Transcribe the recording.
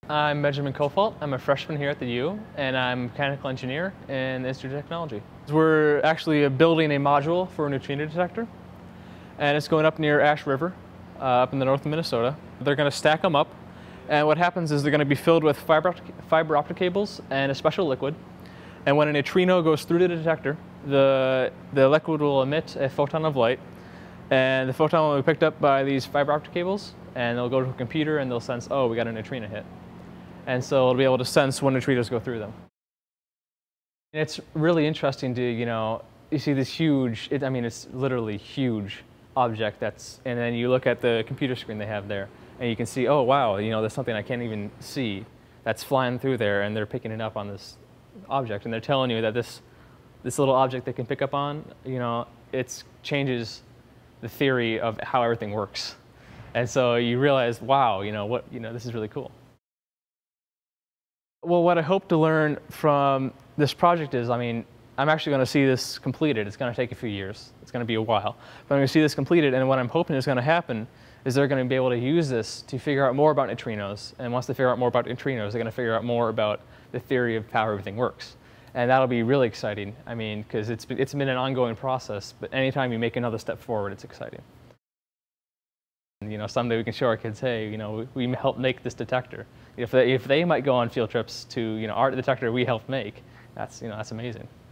I'm Benjamin Kofalt. I'm a freshman here at the U, and I'm a mechanical engineer in the Institute of Technology. We're actually building a module for a neutrino detector, and it's going up near Ash River, up in the north of Minnesota. They're going to stack them up, and what happens is they're going to be filled with fiber optic cables and a special liquid. And when a neutrino goes through the detector, the liquid will emit a photon of light, and the photon will be picked up by these fiber optic cables, and they'll go to a computer and they'll sense, oh, we got a neutrino hit. And so it'll be able to sense when neutrinos go through them. It's really interesting to, you see this huge, it's literally huge object and then you look at the computer screen they have there, and you can see, oh wow, there's something I can't even see that's flying through there, and they're picking it up on this object, and they're telling you that this little object they can pick up on, it changes the theory of how everything works. And so you realize, wow, this is really cool. Well, what I hope to learn from this project is, I'm actually going to see this completed. It's going to take a few years. It's going to be a while. But I'm going to see this completed, and what I'm hoping is going to happen is they're going to be able to use this to figure out more about neutrinos. And once they figure out more about neutrinos, they're going to figure out more about the theory of how everything works. And that'll be really exciting, because it's been an ongoing process, but anytime you make another step forward, it's exciting. And, someday we can show our kids, hey, we helped make this detector. If they might go on field trips to, our detector we helped make, that's amazing.